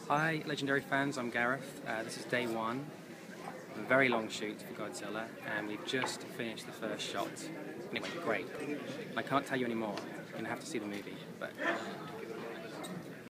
Hi, Legendary fans, I'm Gareth. This is day one of a very long shoot for Godzilla, and we've just finished the first shot, and it went great. I can't tell you any more, you're going to have to see the movie, but